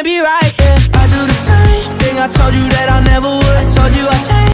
can't be right, yeah. I do the same thing I told you that I never would. I told you I changed